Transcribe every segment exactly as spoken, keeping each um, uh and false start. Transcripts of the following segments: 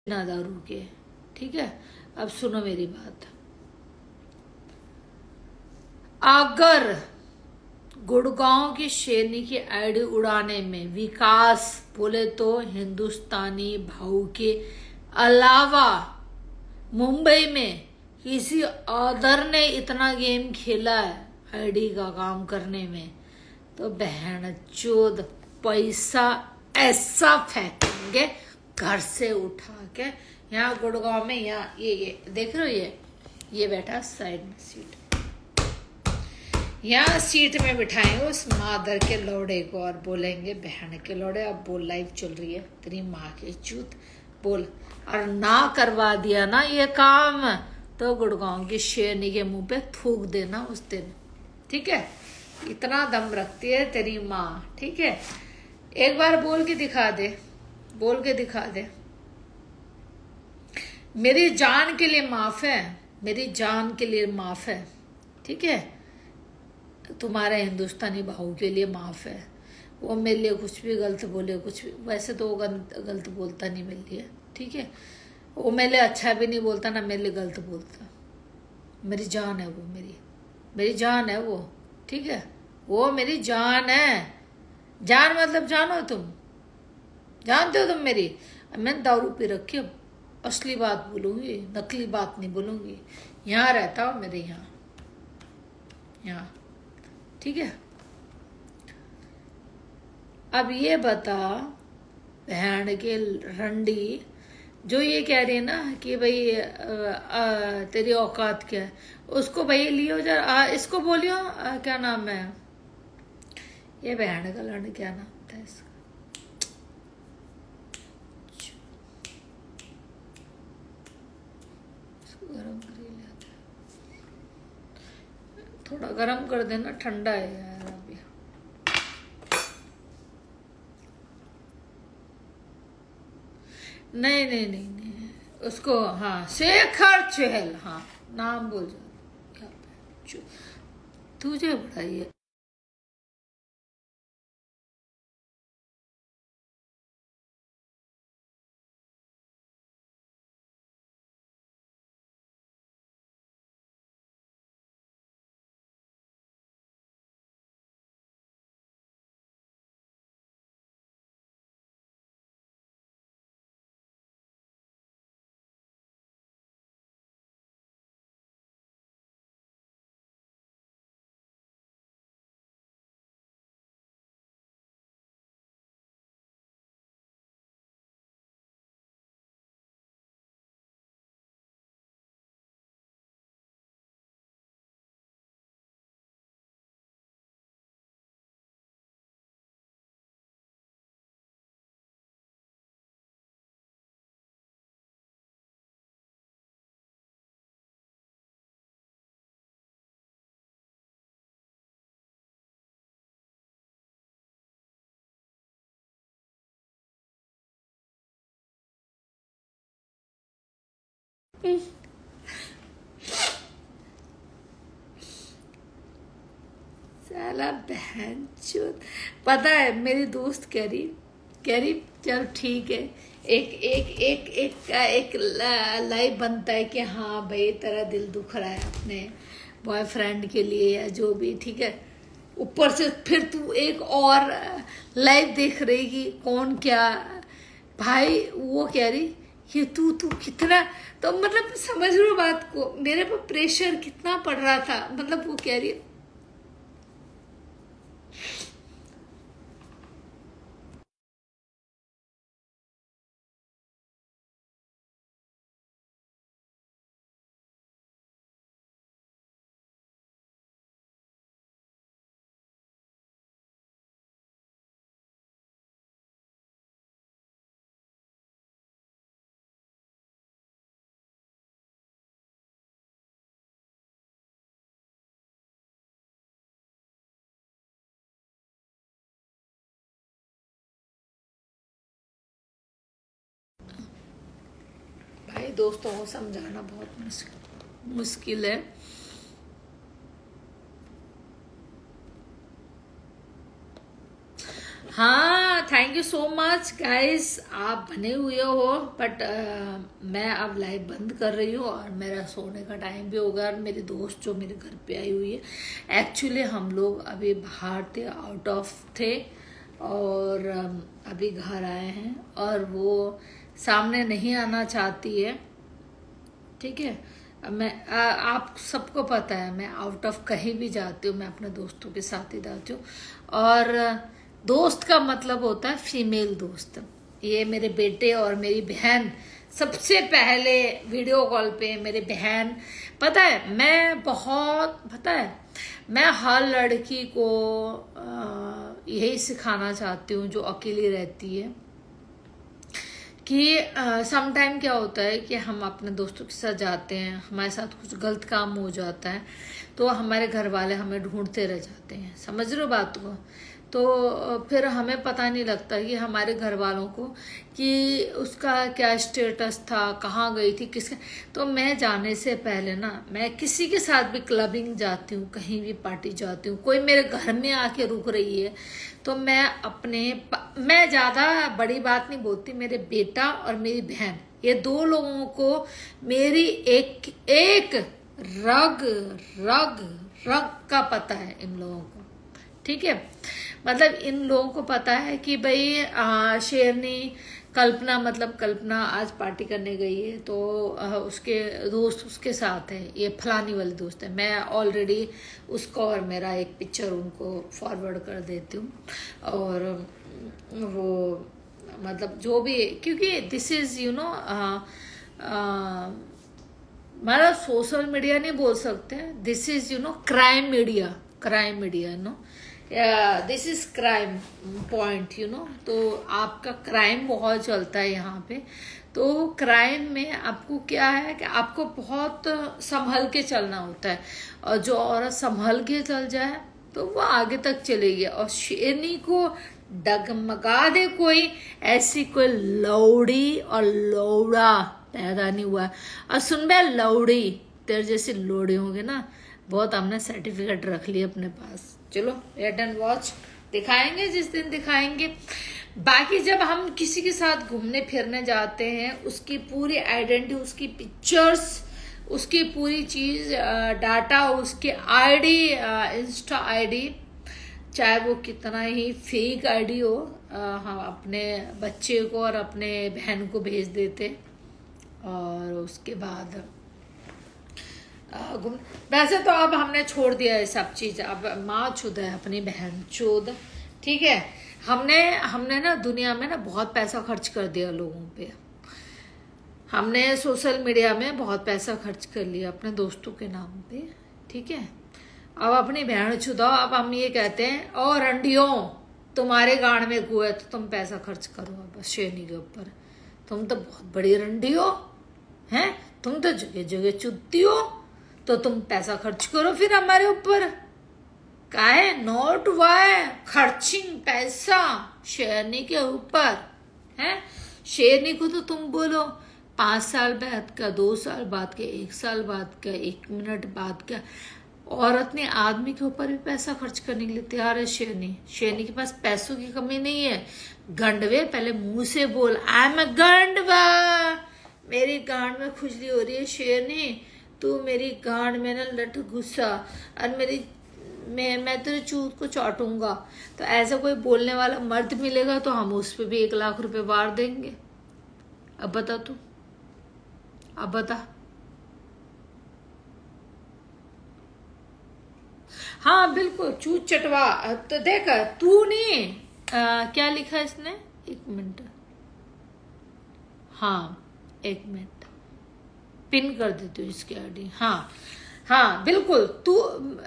बिना दारू के। ठीक है, अब सुनो मेरी बात। अगर गुड़गांव की शेरनी की आईडी उड़ाने में विकास बोले तो हिंदुस्तानी भाऊ के अलावा मुंबई में किसी अदर ने इतना गेम खेला है आईडी का काम करने में, तो बहन चोद पैसा ऐसा फेंकेंगे घर से उठा के। यहाँ गुड़गांव में यहाँ ये ये देख रहे हो, ये ये बैठा साइड में सीट, यहाँ सीट में बिठाएंगे उस मादर के लौड़े को और बोलेंगे बहन के लौड़े अब बोल लाइव चल रही है तेरी माँ की चूत बोल। और ना करवा दिया ना ये काम तो गुड़गांव की शेरनी के मुंह पे थूक देना उस दिन। ठीक है, इतना दम रखती है तेरी माँ। ठीक है, एक बार बोल के दिखा दे, बोल के दिखा दे। मेरी जान के लिए माफ है, मेरी जान के लिए माफ है। ठीक है, तुम्हारे हिंदुस्तानी भाऊ के लिए माफ है। वो मेरे लिए कुछ भी गलत बोले, कुछ भी, वैसे तो वो गलत बोलता नहीं मेरे लिए। ठीक है, वो मेरे लिए अच्छा भी नहीं बोलता ना मेरे लिए गलत बोलता। मेरी जान है वो, मेरी मेरी जान है वो। ठीक है, वो मेरी जान है। जान मतलब जानो तुम, जानते हो तुम मेरी। मैं दारू पी रखी, अब असली बात बोलूंगी, नकली बात नहीं बोलूंगी। यहाँ रहता हूँ मेरे यहाँ यहाँ ठीक है। अब ये बता बहन के रंडी जो ये कह रही है ना कि भाई आ, आ, तेरी औकात क्या है, उसको भाई लियो जरा, इसको बोलियो आ, क्या नाम है ये बहन का लड़, क्या नाम था इसका, गरम कर ही लेते, थोड़ा गरम कर देना, ठंडा है यार अभी। नहीं नहीं नहीं नहीं उसको, हाँ शेखर चहल, हाँ नाम बोल जा, तुझे बढ़ाइए। साला बहन चोद। पता है मेरी दोस्त कह रही कह रही चल ठीक है, एक एक एक एक का एक लाइव बनता है कि हाँ भाई तेरा दिल दुख रहा है अपने बॉयफ्रेंड के लिए या जो भी। ठीक है, ऊपर से फिर तू एक और लाइव देख रही कि कौन क्या भाई। वो कह रही कि तू तू कितना, तो मतलब समझ रहे हो बात को, मेरे पर प्रेशर कितना पड़ रहा था। मतलब वो कह रही भाई दोस्तों को समझाना बहुत मुश्किल मुश्किल है। हाँ thank you so much guys, आप बने हुए हो, बट uh, मैं अब लाइव बंद कर रही हूँ और मेरा सोने का टाइम भी होगा। और मेरी दोस्त जो मेरे घर पे आई हुई है, एक्चुअली हम लोग अभी बाहर थे, आउट ऑफ थे, और um, अभी घर आए हैं और वो सामने नहीं आना चाहती है। ठीक है, मैं आ, आप सबको पता है मैं आउट ऑफ कहीं भी जाती हूँ, मैं अपने दोस्तों के साथ ही जाती हूँ। और दोस्त का मतलब होता है फीमेल दोस्त। ये मेरे बेटे और मेरी बहन सबसे पहले वीडियो कॉल पे मेरी बहन, पता है मैं बहुत, पता है मैं हर लड़की को यही सिखाना चाहती हूँ जो अकेली रहती है कि सम टाइम क्या होता है कि हम अपने दोस्तों के साथ जाते हैं, हमारे साथ कुछ गलत काम हो जाता है तो हमारे घर वाले हमें ढूंढते रह जाते हैं, समझ रहे हो बात को। तो फिर हमें पता नहीं लगता कि हमारे घर वालों को कि उसका क्या स्टेटस था, कहाँ गई थी, किसके। तो मैं जाने से पहले ना, मैं किसी के साथ भी क्लबिंग जाती हूँ, कहीं भी पार्टी जाती हूँ, कोई मेरे घर में आके रुक रही है तो मैं अपने, मैं ज़्यादा बड़ी बात नहीं बोलती, मेरे बेटा और मेरी बहन, ये दो लोगों को मेरी एक एक रग रग रग का पता है इन लोगों को। ठीक है, मतलब इन लोगों को पता है कि भाई आ, शेरनी कल्पना, मतलब कल्पना आज पार्टी करने गई है तो आ, उसके दोस्त उसके साथ है, ये फलानी वाली दोस्त है। मैं ऑलरेडी उसको और मेरा एक पिक्चर उनको फॉरवर्ड कर देती हूँ, और वो मतलब जो भी, क्योंकि दिस इज यू नो हमारा सोशल मीडिया नहीं बोल सकते, this is you know crime media, crime media no, this is crime point you know. तो आपका क्राइम बहुत चलता है यहाँ पे, तो क्राइम में आपको क्या है कि आपको बहुत संभल के चलना होता है, और जो औरत संभल के चल जाए तो वो आगे तक चलेगी। और शेरनी को डगमगा दे कोई, ऐसी कोई लौड़ी और लौड़ा पैदा नहीं हुआ। और सुन बे लौड़ी, तेरे जैसे लौड़े होंगे ना, बहुत हमने सर्टिफिकेट रख लिया अपने पास। चलो वेट एंड वॉच, दिखाएंगे जिस दिन दिखाएंगे। बाकी जब हम किसी के साथ घूमने फिरने जाते हैं, उसकी पूरी आइडेंटिटी, उसकी पिक्चर्स, उसकी पूरी चीज, डाटा, उसके आईडी, इंस्टा आईडी, चाहे वो कितना ही फेक आईडी हो, हम अपने बच्चे को और अपने बहन को भेज देते। और उसके बाद वैसे तो अब हमने छोड़ दिया है सब चीज, अब माँ चुद है अपनी बहन चुद। ठीक है, हमने हमने ना दुनिया में ना बहुत पैसा खर्च कर दिया लोगों पे, हमने सोशल मीडिया में बहुत पैसा खर्च कर लिया अपने दोस्तों के नाम पे। ठीक है, अब अपनी बहन चुदाओ। अब हम ये कहते हैं, और रंडियों तुम्हारे गांड में गुआ है तो तुम पैसा खर्च करो अब शेरनी के ऊपर, तुम तो बहुत बड़ी रंडी हो हैं, तुम तो जगह जगह चुदती हो, तो तुम पैसा खर्च करो फिर हमारे ऊपर। काहे नोट वाय खर्चिंग पैसा शेरनी के ऊपर है। शेरनी को तो तुम बोलो पांच साल बाद का, दो साल बाद का, एक साल बाद का, एक मिनट बाद का, औरत ने आदमी के ऊपर भी पैसा खर्च करने के लिए तैयार है शेरनी। शेरनी के पास पैसों की कमी नहीं है। गंडवे पहले मुंह से बोल, आई एम अ गंडवा, मेरी गांड में खुजली हो रही है शेरनी, तू मेरी गांड में ना लट गुस्सा, और मेरी मैं मैं तेरे चूत को चाटूंगा। तो ऐसा कोई बोलने वाला मर्द मिलेगा तो हम उस पर भी एक लाख रुपए वार देंगे। अब बता तू, अब बता। हाँ बिल्कुल, चूत चटवा। तो देख तू नहीं, आ, क्या लिखा इसने, एक मिनट, हाँ एक मिनट पिन कर देती हूँ इसकी आईडी। हाँ हाँ बिल्कुल, तू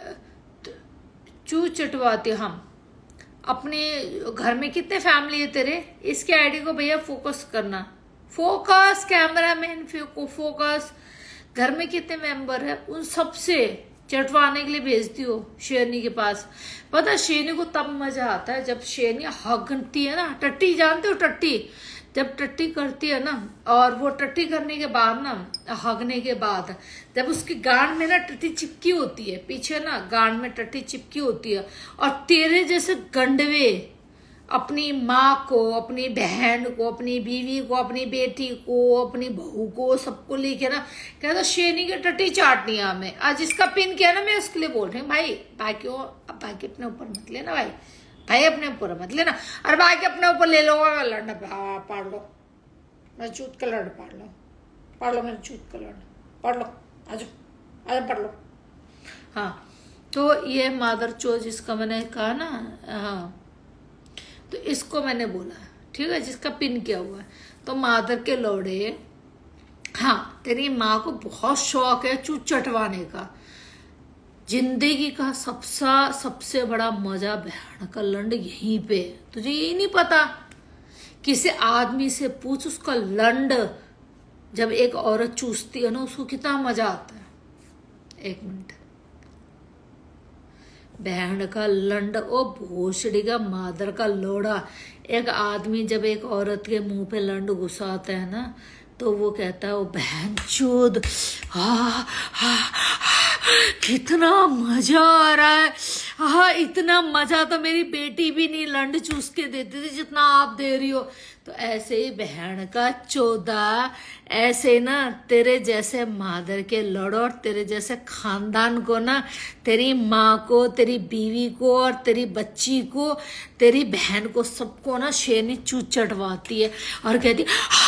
चू चटवाते हम अपने घर में। कितने फैमिली है तेरे, इसके आईडी को भैया फोकस करना, फोकस कैमरा मैन को फोकस। घर में कितने मेंबर है उन सबसे चटवाने के लिए भेजती हो शेरनी के पास। पता है शेरनी को तब मजा आता है जब शेरनी हगती है ना, टट्टी जानते हो टट्टी, जब टट्टी करती है ना, और वो टट्टी करने के बाद ना, हगने के बाद जब उसकी गांड में ना टट्टी चिपकी होती है, पीछे ना गांड में टट्टी चिपकी होती है, और तेरे जैसे गंडवे अपनी माँ को, अपनी बहन को, अपनी बीवी को, अपनी बेटी को, अपनी बहू को, सबको लेके ना कहता शेरनी की टट्टी चाटनी है हमें। आज इसका पिन किया ना, मैं उसके लिए बोल रही हूँ भाई, बाकी अब बाकी अपने ऊपर मत लेना भाई, भाई अपने ऊपर मत लेना। और बाकी अपने ऊपर ले लो, लड़ना पढ़ लो, मैं चूत का लड़ पढ़ लो, पढ़ लो मेरे चूत का लड़ पढ़ लो, आज आज पढ़ लो। हाँ, तो ये मादर चोर जिसका मैंने कहा ना, हाँ, तो इसको मैंने बोला, ठीक है, जिसका पिन किया हुआ है। तो मादर के लौड़े, हाँ, तेरी माँ को बहुत शौक है चूत चटवाने का। जिंदगी का सबसे सबसे बड़ा मजा बहन का लंड यहीं पे। तुझे यही नहीं पता? किसी आदमी से पूछ, उसका लंड जब एक औरत चूसती है ना, उसको कितना मजा आता है। एक मिनट, बहन का लंड, ओ भोसड़ी का मादर का लोड़ा। एक आदमी जब एक औरत के मुंह पे लंड घुसाता है ना, तो वो कहता है ओ बहन चोद, हाँ हाँ, कितना मजा आ रहा है, हाँ इतना मजा तो मेरी बेटी भी नहीं लंड चूस के देती थी जितना आप दे रही हो। तो ऐसे ही बहन का चौदा, ऐसे ना तेरे जैसे मादर के लड़ो और तेरे जैसे खानदान को ना, तेरी माँ को, तेरी बीवी को और तेरी बच्ची को, तेरी बहन को, सबको ना शेरनी चूत चटवाती है और कहती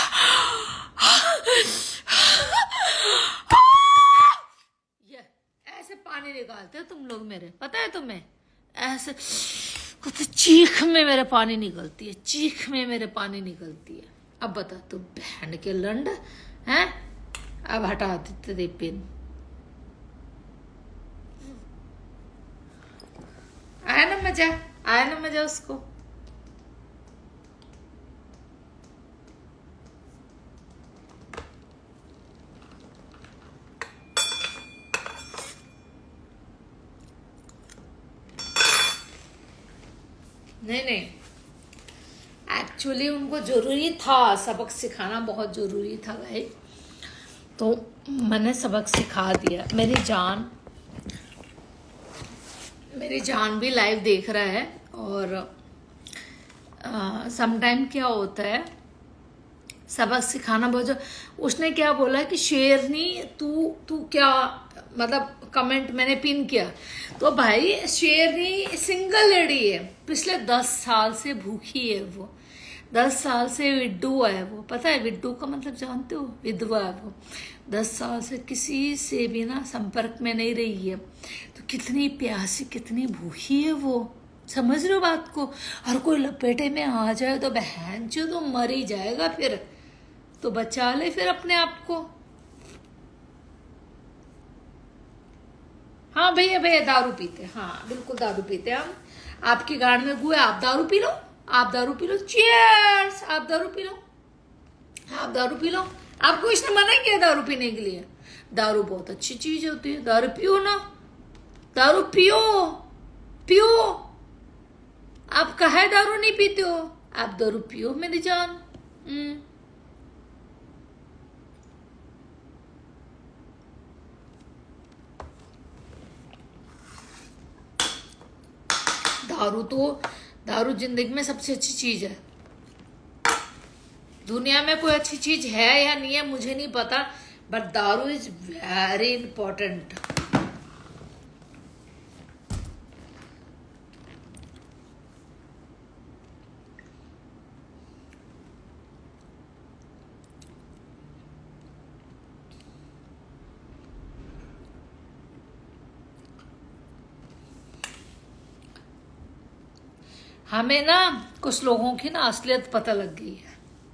ये ऐसे पानी निकालते हो तुम लोग मेरे, पता है तुम्हें? ऐसे कुछ चीख में मेरे पानी निकलती है, चीख में मेरे पानी निकलती है। अब बता तू बहन के लंड हैं? अब हटा देते थे पिन। आया ना मजा, आया ना मजा उसको। नहीं नहीं, एक्चुअली उनको जरूरी था, सबक सिखाना बहुत जरूरी था भाई, तो मैंने सबक सिखा दिया। मेरी जान मेरी जान भी लाइव देख रहा है। और समटाइम क्या होता है, सबक सिखाना बहुत, उसने क्या बोला कि शेरनी तू तू क्या मतलब, कमेंट मैंने पिन किया तो भाई शेरनी सिंगल लेडी है, पिछले दस साल से भूखी है वो, दस साल से विडो है वो। पता है विडो का मतलब जानते हो? विधवा है वो। दस साल से किसी से भी ना संपर्क में नहीं रही है, तो कितनी प्यासी, कितनी भूखी है वो, समझ रहे हो बात को? और कोई लपेटे में आ जाए तो बहन जो तो मर ही जाएगा, फिर तो बचा ले फिर अपने आप को। हाँ भैया, भैया दारू पीते, हाँ बिल्कुल दारू पीते हम। आपकी गाड़ में गुए, आप दारू पी लो, आप दारू पी लो, चीयर्स, आप दारू पी लो, आप दारू पी लो। आपको इसने मना किया दारू पीने के लिए? दारू बहुत अच्छी चीज होती है, दारू पियो ना, दारू पियो पियो। आप काहे दारू नहीं पीते हो? आप दारू पियो मेरी जान। हम्म दारू तो, दारू जिंदगी में सबसे अच्छी चीज है। दुनिया में कोई अच्छी चीज है या नहीं है मुझे नहीं पता, बट दारू इज वेरी इंपॉर्टेंट। हमें ना कुछ लोगों की ना असलियत पता लग गई है।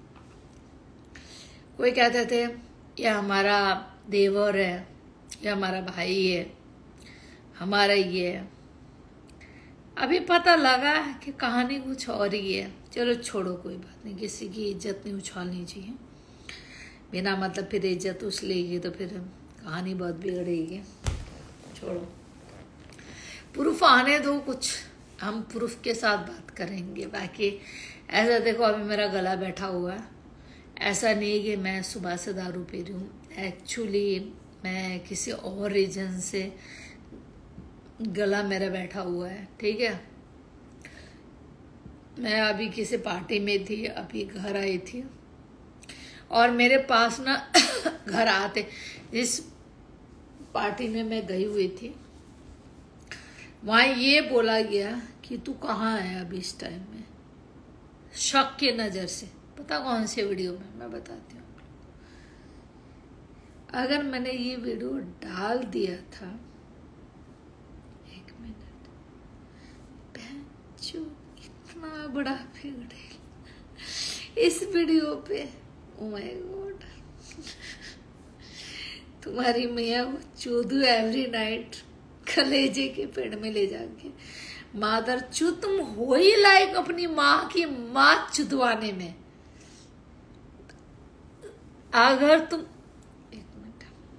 कोई कहते थे ये हमारा देवर है, ये हमारा भाई है, हमारा ये है। अभी पता लगा कि कहानी कुछ और ही है। चलो छोड़ो, कोई बात नहीं, किसी की इज्जत नहीं उछालनी चाहिए बिना मतलब, फिर इज्जत उछलेगी तो फिर कहानी बहुत बिगड़ेगी। छोड़ो, प्रूफ आने दो, कुछ हम प्रूफ के साथ बात करेंगे। बाकी ऐसा देखो, अभी मेरा गला बैठा हुआ है, ऐसा नहीं कि मैं सुबह से दारू पी रही हूँ। एक्चुअली मैं किसी और रीजन से गला मेरा बैठा हुआ है, ठीक है। मैं अभी किसी पार्टी में थी, अभी घर आई थी और मेरे पास ना घर आते, इस पार्टी में मैं गई हुई थी, वहां ये बोला गया कि तू कहाँ है अभी इस टाइम में, शक के नजर से। पता कौन से वीडियो में, मैं बताती हूँ। अगर मैंने ये वीडियो डाल दिया था, एक मिनट, बहनचोद इतना बड़ा फिगड़ेल इस वीडियो पे, ओ माय गॉड, तुम्हारी मैया वो चोदू एवरी नाइट कलेजे के पेड़ में ले जाके, मादर चू तुम हो ही लायक अपनी माँ की माँ चुदवाने में। अगर तुम, एक मिनट,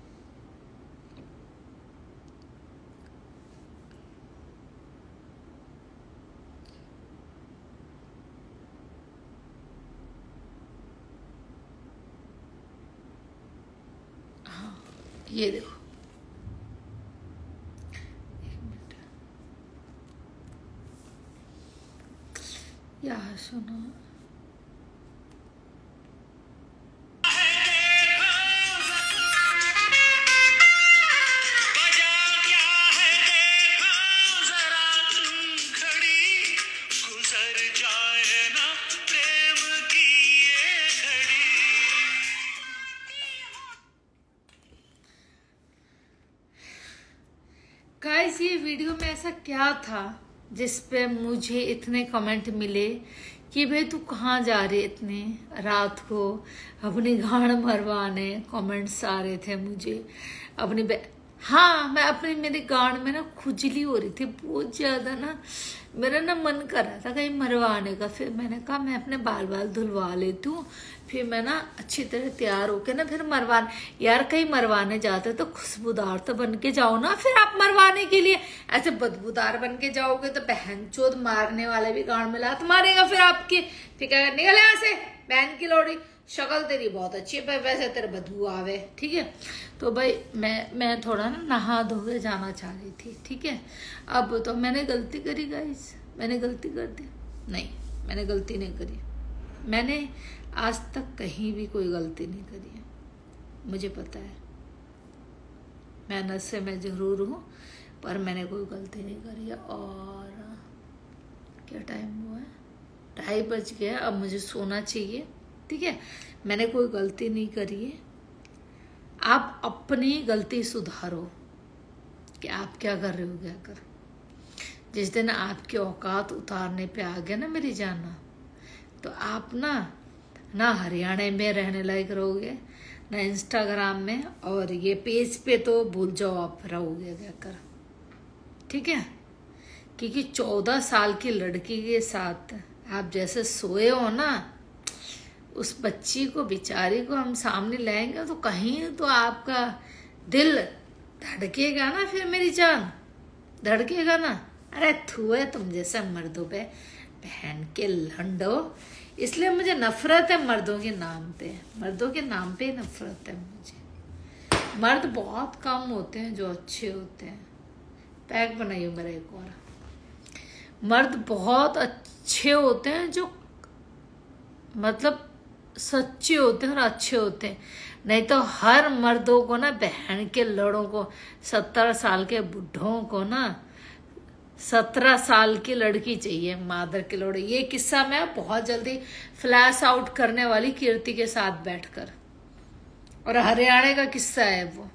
हाँ ये देखो, एक मिनट, यहाँ सुनो। गाइस ये वीडियो में ऐसा क्या था जिसपे मुझे इतने कमेंट मिले कि भाई तू कहाँ जा रही इतने रात को अपनी गाड़ मरवाने। कमेंट्स आ रहे थे मुझे अपनी, हाँ मैं अपनी, मेरी गाड़ में ना खुजली हो रही थी बहुत ज्यादा ना, मेरा ना मन कर रहा था कहीं मरवाने का। फिर मैंने कहा मैं अपने बाल बाल धुलवा लेती हूँ, फिर मैं ना अच्छी तरह तैयार होके ना फिर मरवाने, यार कहीं मरवाने जाते तो खुशबूदार तो बन के जाओ ना। फिर आप मरवाने के लिए ऐसे बदबूदार बन के जाओगे तो बहन चोद मारने वाले भी गांड में लात मारेगा फिर आपकी। फिर क्या, निकल यहाँ से बहन की लोड़ी, शक्ल तेरी बहुत अच्छी है, वैसे तेरे बदबू आवे, ठीक है। तो भाई मैं मैं थोड़ा ना नहा धो के जाना चाह रही थी, ठीक है। अब तो मैंने गलती करी गाइस, मैंने गलती कर दी? नहीं, मैंने गलती नहीं करी। मैंने आज तक कहीं भी कोई गलती नहीं करी है, मुझे पता है। मेहनत से मैं जरूर हूँ, पर मैंने कोई गलती नहीं करी है। और क्या टाइम हुआ है, ढाई बज गया, अब मुझे सोना चाहिए, ठीक है। मैंने कोई गलती नहीं करी है। आप अपनी गलती सुधारो कि आप क्या कर रहे हो, क्या कर। जिस दिन आपकी औकात उतारने पे आ गया ना मेरी जाना, तो आप ना ना हरियाणा में रहने लायक रहोगे, ना इंस्टाग्राम में, और ये पेज पे तो भूल जाओ आप रहोगे क्या कर, ठीक है। क्योंकि चौदह साल की लड़की के साथ आप जैसे सोए हो ना, उस बच्ची को, बेचारी को हम सामने लाएंगे तो कहीं तो आपका दिल धड़केगा ना, फिर मेरी जान धड़केगा ना। अरे थुए तुम जैसे मर्दों पे, बहन के लंडो। इसलिए मुझे नफरत है मर्दों के नाम पे, मर्दों के नाम पे नफरत है मुझे। मर्द बहुत कम होते हैं जो अच्छे होते हैं। पैक बनाइयो मेरा एक और। मर्द बहुत अच्छे होते हैं जो मतलब सच्चे होते हैं और अच्छे होते हैं। नहीं तो हर मर्दों को ना, बहन के लड़ों को, सत्तर साल के बुढ़ों को ना सत्रह साल की लड़की चाहिए, मादर के लोड़े। ये किस्सा मैं बहुत जल्दी फ्लैश आउट करने वाली कीर्ति के साथ बैठकर, और हरियाणा का किस्सा है वो।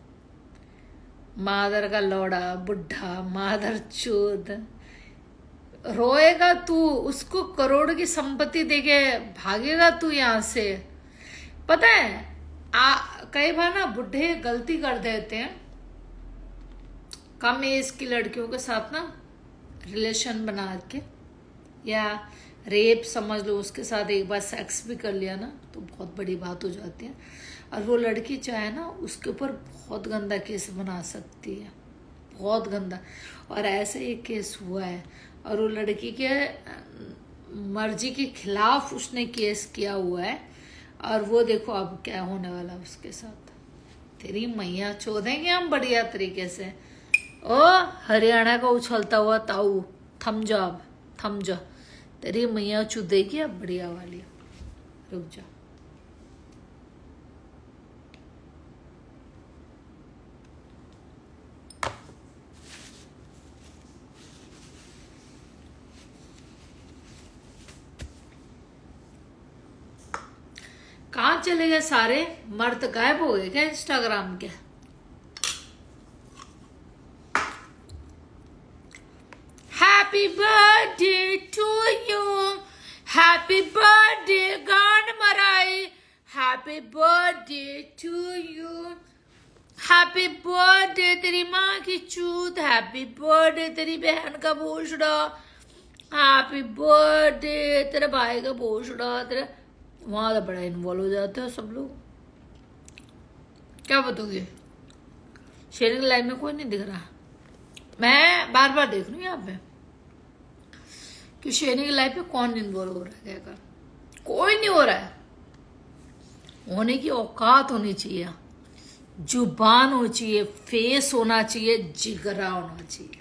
मादर का लौड़ा, बुढ़ा, मादर चोद, रोएगा तू, उसको करोड़ की संपत्ति देके भागेगा तू यहाँ से। पता है आ, कई बार ना बुढ़े गलती कर देते हैं, कम एज की लड़कियों के साथ ना रिलेशन बना के, या रेप समझ लो, उसके साथ एक बार सेक्स भी कर लिया ना, तो बहुत बड़ी बात हो जाती है। और वो लड़की चाहे ना उसके ऊपर बहुत गंदा केस बना सकती है, बहुत गंदा। और ऐसे एक केस हुआ है, और वो लड़की के मर्जी के खिलाफ उसने केस किया हुआ है, और वो देखो अब क्या होने वाला उसके साथ। तेरी मैया चोदेंगे हम बढ़िया तरीके से। ओ हरियाणा का उछलता हुआ ताऊ, थम जाओ अब, थम जाओ, तेरी मैया चुदेगी अब बढ़िया वाली, रुक जा। कहाँ चले गए सारे मर्द, गायब हो गए क्या इंस्टाग्राम के? Happy birthday to you, happy birthday गान मराई, happy birthday to you, happy birthday तेरी माँ की चूत, हैप्पी बर्थडे तेरी बहन का भोसड़ा, हैप्पी बर्थडे तेरे भाई का भोसड़ा। तेरे वहां तो बड़ा इन्वॉल्व हो जाते हो सब लोग। क्या बताओगे? शेयरिंग लाइव में कोई नहीं दिख रहा। मैं बार बार देख रही हूँ यहाँ पे कि शेयरिंग लाइव पे कौन इन्वॉल्व हो रहा है। क्या कर, कोई नहीं हो रहा है। होने की औकात होनी चाहिए, जुबान होनी चाहिए, फेस होना चाहिए, जिगरा होना चाहिए।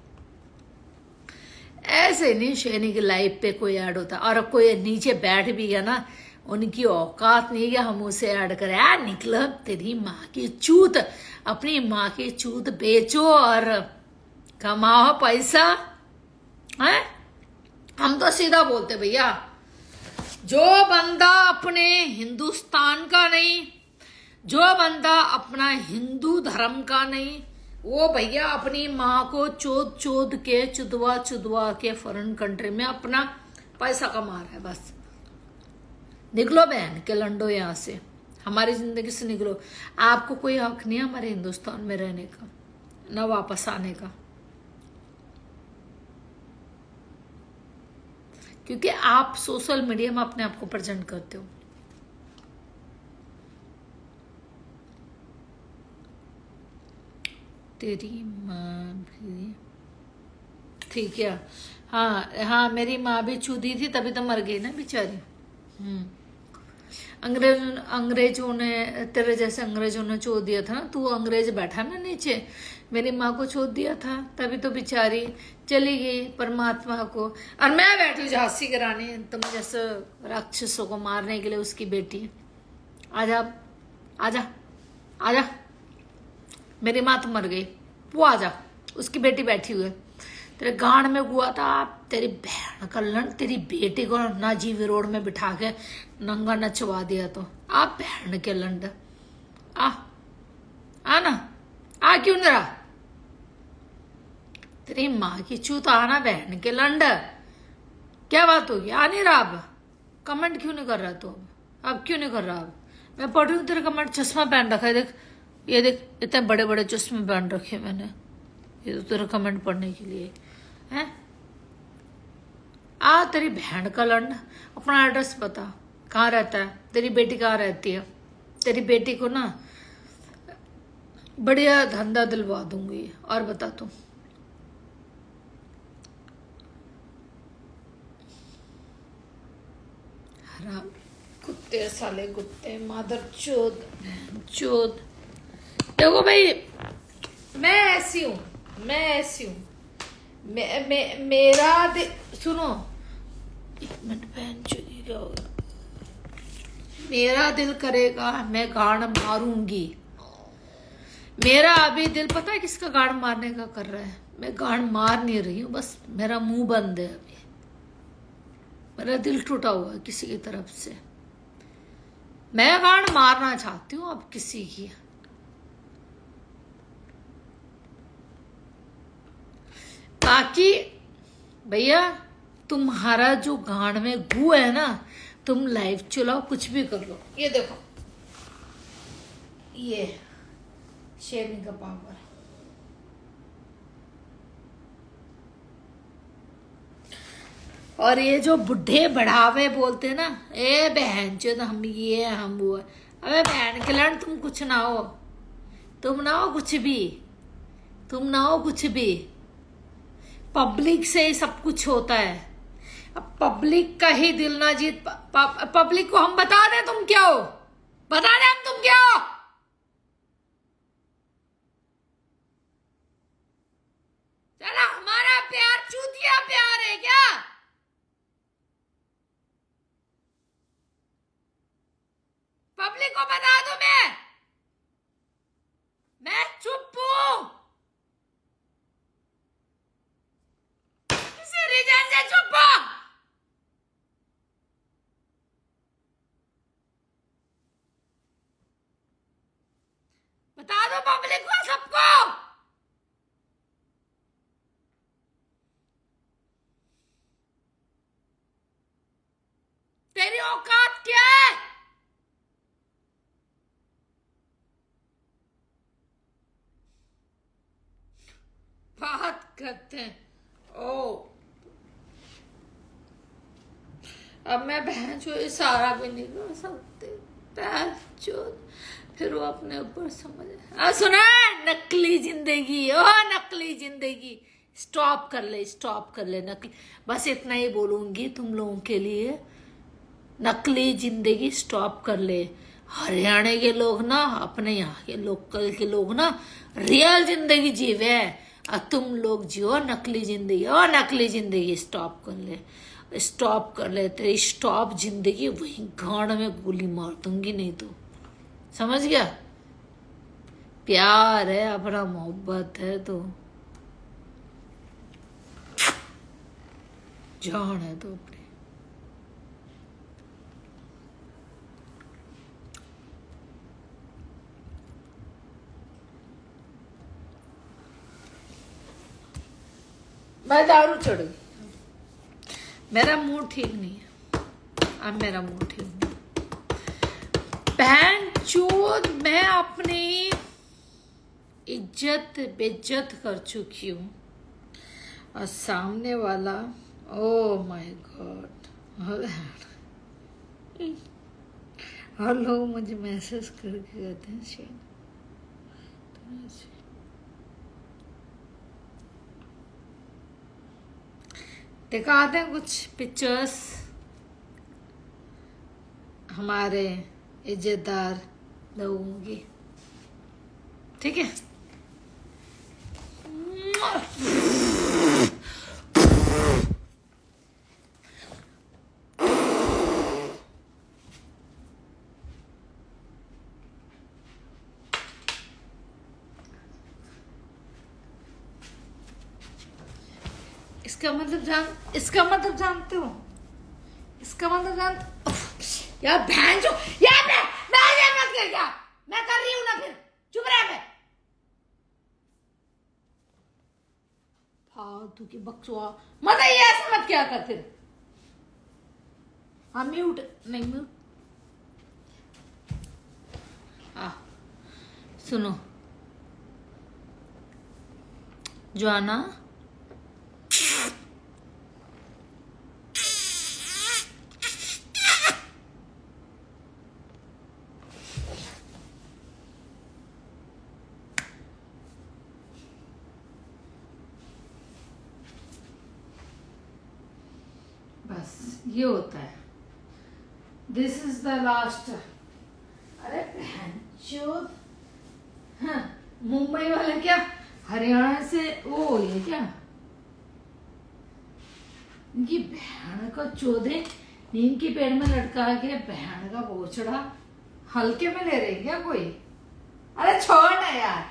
ऐसे नहीं शेयरिंग लाइव पे कोई ऐड होता। और कोई नीचे बैठ भी गया ना, उनकी औकात नहीं है हम उसे ऐड करें। आ निकल तेरी माँ की चूत, अपनी माँ की चूत बेचो और कमाओ पैसा है। हम तो सीधा बोलते भैया, जो बंदा अपने हिंदुस्तान का नहीं, जो बंदा अपना हिंदू धर्म का नहीं, वो भैया अपनी माँ को चोद चोद के चुदवा चुदवा के फॉरेन कंट्री में अपना पैसा कमा रहा है। बस निकलो बहन के लंडो यहाँ से, हमारी जिंदगी से निकलो। आपको कोई हक नहीं है हमारे हिंदुस्तान में रहने का, न वापस आने का, क्योंकि आप सोशल मीडिया में अपने आप को प्रेजेंट करते हो। तेरी माँ भी ठीक है। हाँ हाँ, मेरी माँ भी चूदी थी तभी तो मर गई ना बेचारी। हम्म अंग्रेज अंग्रेजों ने, तेरे जैसे अंग्रेजों ने चोद दिया था ना। तू अंग्रेज बैठा ना नीचे, मेरी माँ को चोद दिया था तभी तो बेचारी चली गई परमात्मा को। और मैं बैठी झांसी कराने तुम जैसे राक्षसों को मारने के लिए। उसकी बेटी आजा आजा आजा, मेरी माँ तो मर गई, वो आजा, उसकी बेटी बैठी हुई है। तेरे गांड में हुआ था, तेरी बहन का लड़, तेरी बेटी को ना जीवी रोड में बिठा के नंगा नचवा दिया। तो आप बहन के लंड आ आ ना आ, क्यों नहीं रहा? तेरी माँ की चूत आना बहन के लंड। क्या बात होगी? आ नहीं रहा अब? कमेंट क्यों नहीं कर रहा तू? अब अब क्यों नहीं कर रहा? अब मैं पढ़ रही हूँ तेरे कमेंट। चश्मा पहन रखा है, देख ये देख, इतने बड़े बड़े चश्मे पहन रखे मैंने, ये तो तेरा कमेंट पढ़ने के लिए है। आ तेरी बहन का लंड, अपना एड्रेस बता, कहाँ रहता है? तेरी बेटी कहाँ रहती है? तेरी बेटी को ना बढ़िया धंधा दिलवा दूंगी। और बता तू, हराम कुत्ते, साले कुत्ते, मादर चोद चोद। देखो भाई, मैं ऐसी हूं, मैं ऐसी हूं। मे, मे, मेरा दि... सुनो एक मिनट, बहन चुदी का होगा। मेरा दिल करेगा मैं गाड़ मारूंगी। मेरा अभी दिल पता है किसका गाड़ मारने का कर रहा है? मैं गाड़ मार नहीं रही हूँ, बस मेरा मुंह बंद है अभी। मेरा दिल टूटा हुआ है किसी की तरफ से। मैं गाड़ मारना चाहती हूँ अब किसी की। बाकी भैया तुम्हारा जो गांड में गू है ना, तुम लाइव चलाओ, कुछ भी कर लो। ये देखो, ये शेयरिंग का पावर। और ये जो बुढ़े बढ़ावे बोलते हैं ना, ए बहन चो तो हम ये हम वो। अबे बहन के लड़, तुम कुछ ना हो, तुम ना हो कुछ भी, तुम ना हो कुछ भी। पब्लिक से ही सब कुछ होता है। अब पब्लिक का ही दिल ना जीत, पब्लिक को हम बता दें तुम क्या हो, बता दें हम तुम क्या हो। चला हमारा प्यार चूतिया प्यार है क्या? करते हैं। ओ अब मैं बहन जो इशारा भी नहीं कर सकती, बहन जो फिर वो अपने ऊपर समझ आ सुना। नकली जिंदगी, ओ नकली जिंदगी, स्टॉप कर ले, स्टॉप कर ले नकली। बस इतना ही बोलूंगी तुम लोगों के लिए, नकली जिंदगी स्टॉप कर ले। हरियाणा के लोग ना, अपने यहाँ के लोकल के लोग ना रियल जिंदगी जीवे है, और तुम लोग जियो नकली जिंदगी। ओ नकली जिंदगी स्टॉप कर ले, स्टॉप कर ले। तेरी स्टॉप जिंदगी वही गांड में गोली मार दूंगी, नहीं तो समझ गया। प्यार है अपना, मोहब्बत है तो जान है तो अपने। मैं दारू चढ़ गई, मेरा मूड ठीक नहीं है, अब मेरा मूड ठीक नहीं। बहन चोद, मैं अपनी इज्जत बेइज्जत कर चुकी हूँ, और सामने वाला, ओ माय गॉड, हर लोग मुझे मैसेज करके कहते हैं शेन दिखाते हैं कुछ पिक्चर्स हमारे इज्जतदार लोगों की, ठीक है। इसका मतलब जान इसका मतलब जानते हो, इसका मतलब जान यार बहन जो यार मैं मैं ये मत कर, क्या मैं कर रही हूं ना, फिर चुप रह। मैं फालतू की बकचोआ मत, ये ऐसा मत क्या कर फिर। हाँ म्यूट नहीं म्यूट। हाँ सुनो जोआना, बस ये होता है, दिस इज द लास्ट। अरे बहन चोद, हाँ मुंबई वाले क्या हरियाणा से, ओ ये क्या इनकी बहन का चोदे नींद की पेड़ में लटका के बहन का बोचड़ा हल्के में ले रहे क्या कोई। अरे छोड़ ना यार,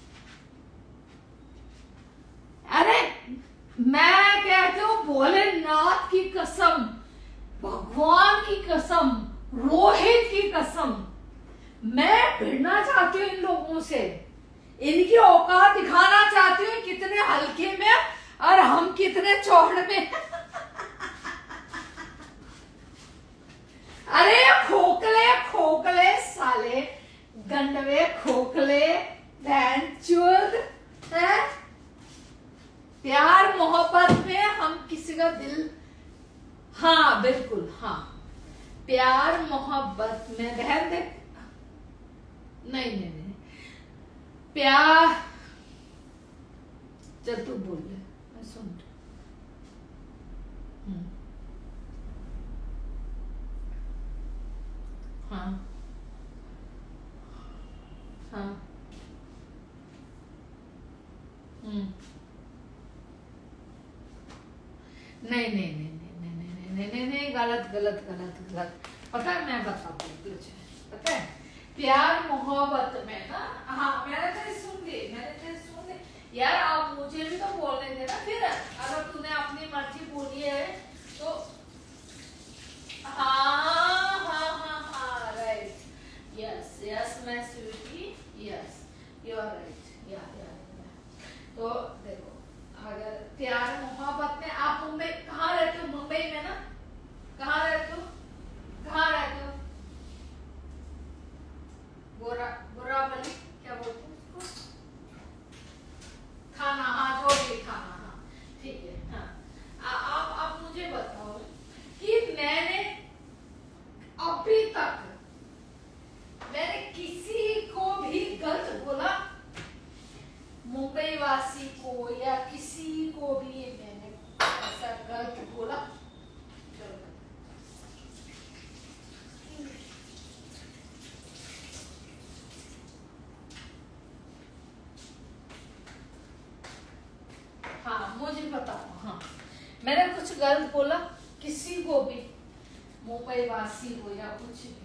अरे मैं कहती हूँ भोलेनाथ की कसम, भगवान की कसम, रोहित की कसम, मैं भिड़ना चाहती हूँ इन लोगों से, इनकी औकात दिखाना चाहती हूँ कितने हल्के में और हम कितने चौड़ में। अरे खोखले खोखले साले, गंडवे खोखले बहनचोद है। प्यार मोहब्बत में हम किसी का दिल, हाँ बिल्कुल हाँ, प्यार मोहब्बत में बहन देख, नहीं नहीं नहीं प्यार, चल तू बोल ले मैं सुन। हाँ हाँ हम्म नहीं नहीं नहीं नहीं नहीं नहीं नहीं नहीं नहीं गलत गलत गलत गलत। पता है मैं बताती हूँ तुझे, पता है प्यार मोहब्बत में ना, हाँ मैंने तेरी सुन ली, मैंने तेरी सुन ली यार। आप मुझे भी तो बोलने देना फिर, अगर तूने अपनी मर्जी बोली है तो। हाँ हाँ हाँ हाँ राइट, यस यस मैं sweetie, yes you are right, yeah yeah तो देखो, अगर प्यार मोहब्बत में, आप मुंबई कहाँ रहते हो, मुंबई में ना, कहाँ रहते हो, कहाँ रहते हो, गोरा गोरावली क्या बोलते हैं उसको, थाना, हाँ जो भी थाना, मैंने कुछ गलत बोला किसी को भी, मुंबई वासी हो या कुछ भी?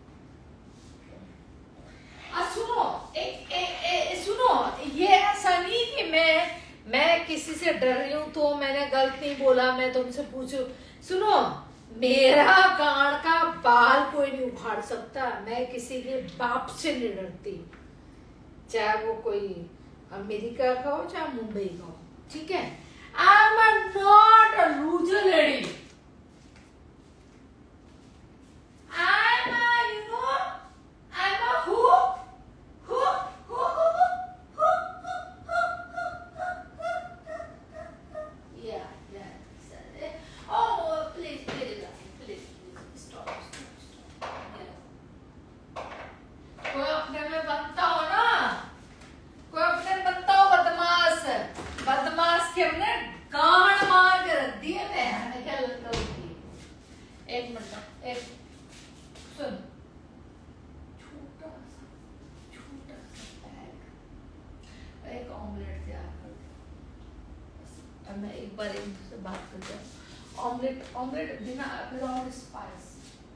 आ, सुनो एक, ए, ए, सुनो, ये ऐसा नहीं कि मैं मैं किसी से डर रही हूँ तो मैंने गलत नहीं बोला, मैं तुमसे पूछू। सुनो, मेरा कान का बाल कोई नहीं उखाड़ सकता, मैं किसी के बाप से नहीं डरती, चाहे वो कोई अमेरिका का हो चाहे मुंबई का हो, ठीक है? I am not a loser lady, I am you know I am a हु हु हु हु yeah yeah oh please please please stop stop कोई अपने में बनता हो ना, कोई अपने बनता हो बदमाश, बदमाश के अपने गांड मार के रख दिए। मैं क्या लगता हूँ, एक मिनट, एक सुन, छोटा सा छोटा सा बैग, एक ऑमलेट तैयार कर दे। अब मैं एक बार इनसे बात कर जाऊँ, ऑमलेट ऑमलेट बिना विदाउट स्पाइस।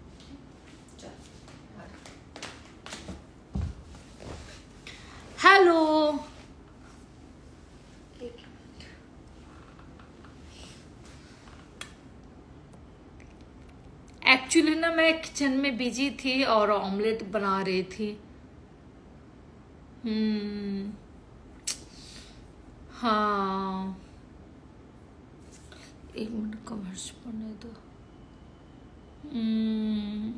हेलो, एक्चुअली ना मैं किचन में बिजी थी और ऑमलेट बना रही थी। हम्म हाँ, एक मिनट कमेंट्स पढ़ने दो। हम्म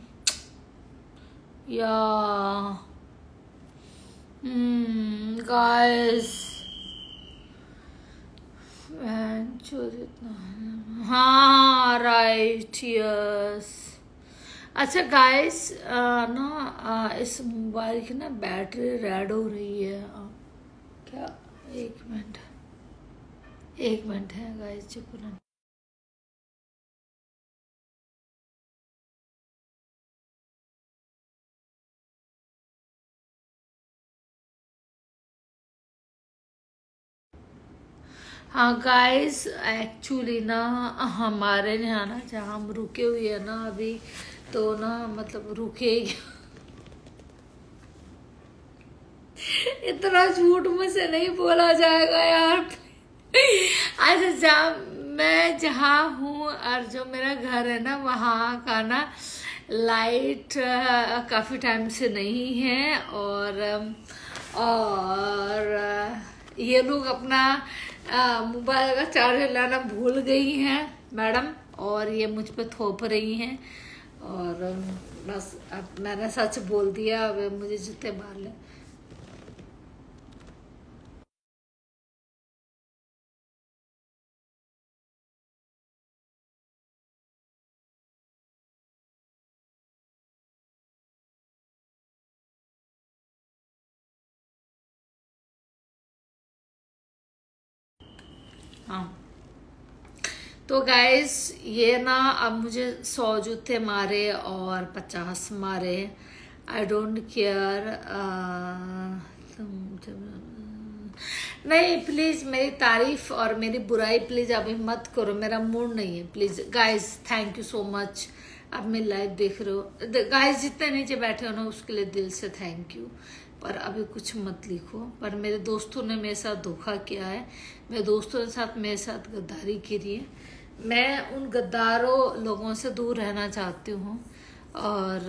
या हम्म गाइस, हाँ राइट, यस। अच्छा गाइस, ना आ, इस मोबाइल की ना बैटरी रेड हो रही है। आ, क्या, एक मिनट एक मिनट है गाइस, चुप रहना। हाँ गाइस, एक्चुअली ना हमारे यहाँ ना जहाँ हम रुके हुए हैं ना अभी, तो ना मतलब रुके इतना झूठ मुझसे नहीं बोला जाएगा यार। अच्छा, जहाँ मैं जहाँ हूँ और जो मेरा घर है ना, वहाँ का ना लाइट काफ़ी टाइम से नहीं है, और और ये लोग अपना मोबाइल का चार्जर लाना भूल गई हैं मैडम, और ये मुझ पे थोप रही हैं, और बस अब मैंने सच बोल दिया, अब मुझे जितने मार ले। हाँ तो गाइस, ये ना अब मुझे सौ जूते मारे और पचास मारे, आई डोंट केयर। नहीं प्लीज मेरी तारीफ और मेरी बुराई प्लीज अभी मत करो, मेरा मूड नहीं है please guys. Thank you so much, आप मेरी लाइव देख रहे हो गाइस, जितने नीचे बैठे हो ना उसके लिए दिल से थैंक यू। पर अभी कुछ मत लिखो, पर मेरे दोस्तों ने मेरे साथ धोखा किया है, मेरे दोस्तों के साथ मेरे साथ गद्दारी करी है, मैं उन गद्दारों लोगों से दूर रहना चाहती हूँ। और